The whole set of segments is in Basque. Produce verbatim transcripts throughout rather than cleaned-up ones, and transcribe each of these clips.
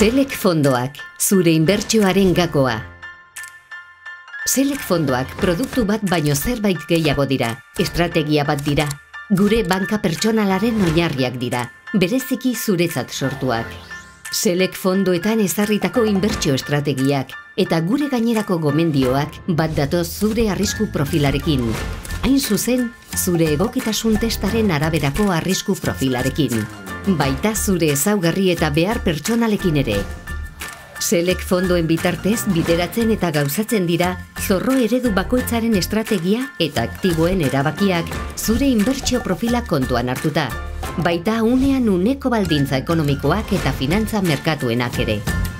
Selek fondoak, zure inbertsioaren gakoa. Selek fondoak produktu bat baino zerbait gehiago dira, estrategia bat dira. Gure banka pertsonalaren oinarriak dira, bereziki zuretzat sortuak. Selek fondoetan ezarritako inbertsio estrategiak eta gure gainerako gomendioak bat datoz zure arrisku profilarekin. Hain zuzen, zure egokitasun testaren araberako arrisku profilarekin. Baita zure ezaugarri eta behar pertsonalekin ere. Selek fondoen bitartez bideratzen eta gauzatzen dira zorro eredu bakoitzaren estrategia eta aktiboen erabakiak zure inbertsio profila kontuan hartuta. Baita unean uneko baldintza ekonomikoak eta finantza merkatuenak ere.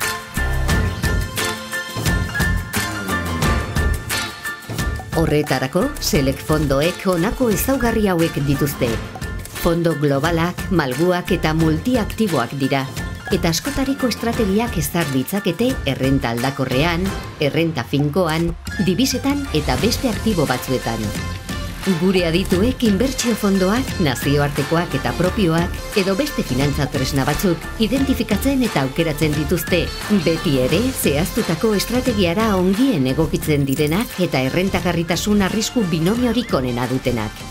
Horretarako, Selek fondoek honako ezaugarri hauek dituzte. Fondo globalak, malguak eta multiaktiboak dira, eta askotariko estrategiak ezar ditzakete errenta aldakorrean, errenta finkoan, dibisetan eta beste aktibo batzuetan. Gure adituek inbertsio fondoak, nazioartekoak eta propioak, edo beste finantza tresna batzuk identifikatzen eta aukeratzen dituzte, beti ere zehaztutako estrategiara ongien egokitzen direnak eta errentagarritasun arrisku binomiorik onena dutenak.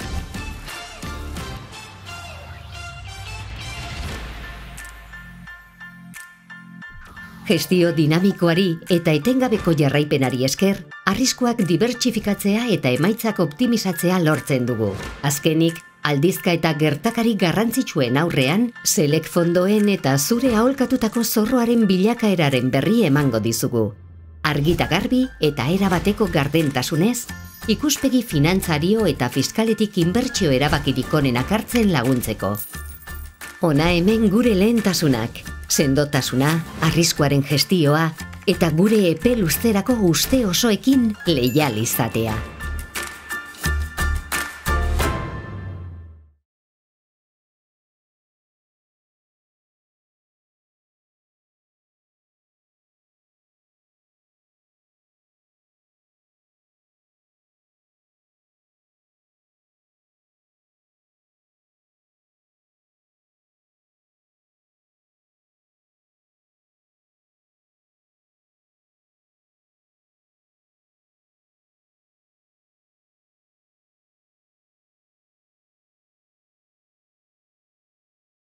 Gestio dinamikoari eta etengabeko jarraipenari esker, arriskuak dibertsifikatzea eta emaitzak optimizatzea lortzen dugu. Azkenik, aldizka eta gertakari garrantzitsuen aurrean, Selek fondoen eta zure aholkatutako zorroaren bilakaeraren berri emango dizugu. Argita garbi eta erabateko gardentasunez, ikuspegi finantzario eta fiskaletik inbertsio erabakirik onenak hartzen laguntzeko. Hona hemen gure lehentasunak. Sendotasuna, arriskuaren gestioa eta gure epe luzerako uste osoekin leial izatea.